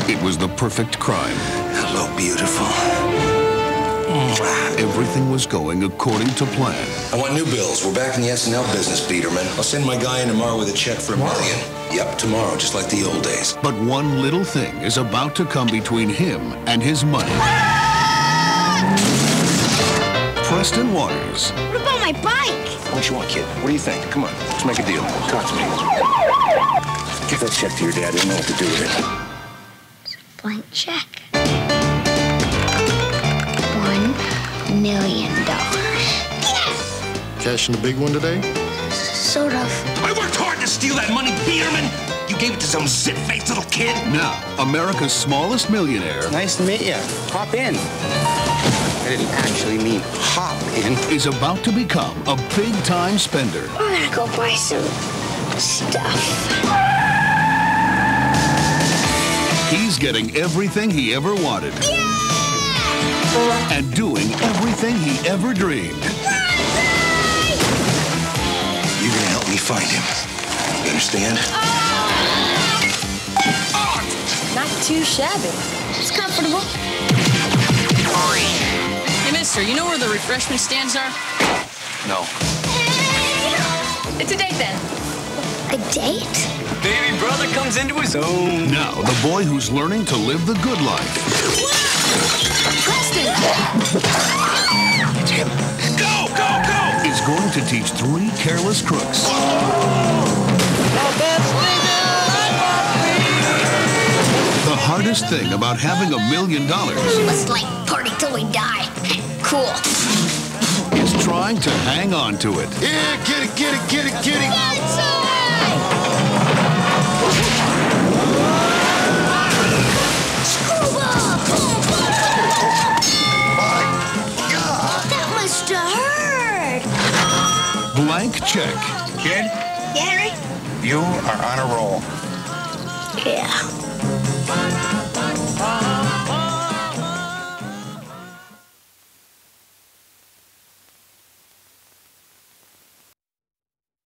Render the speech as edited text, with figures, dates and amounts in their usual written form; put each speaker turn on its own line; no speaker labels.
It was the perfect crime.
Hello, beautiful.
Everything was going according to plan.
I want new bills. We're back in the SNL business, Peterman. I'll send my guy in tomorrow with a check for $1 million. Yep, tomorrow, just like the old days.
But one little thing is about to come between him and his money. Preston Waters.
What about my bike?
What you want, kid? What do you think? Come on, let's make a deal. Talk to me. Give that check to your dad. He'll know what to do with it.
It's a blank check. $1 million. Yes!
Cashing the big one today?
Sort of.
I worked hard to steal that money, Peterman. You gave it to some zit-faced little kid.
Now, America's smallest millionaire
Nice to meet you. Hop in. I didn't actually mean hop in.
is about to become a big-time spender.
We're gonna go buy some stuff.
He's getting everything he ever wanted. And doing everything he ever dreamed.
You're gonna help me find him. You understand?
Not too shabby.
It's comfortable.
Hey, mister, you know where the refreshment stands are?
No.
It's a date then.
A date?
Baby brother comes into his own.
Now, the boy who's learning to live the good life
Preston!
It's him. Go, go, go!
is going to teach 3 careless crooks the hardest thing about having $1 million
Let's like party till we die. Cool.
is trying to hang on to it.
Yeah, get it, get it, get it, get it.
That must have hurt.
Blank check.
Kid,
Yeah, Henry?
you are on a roll.
Yeah.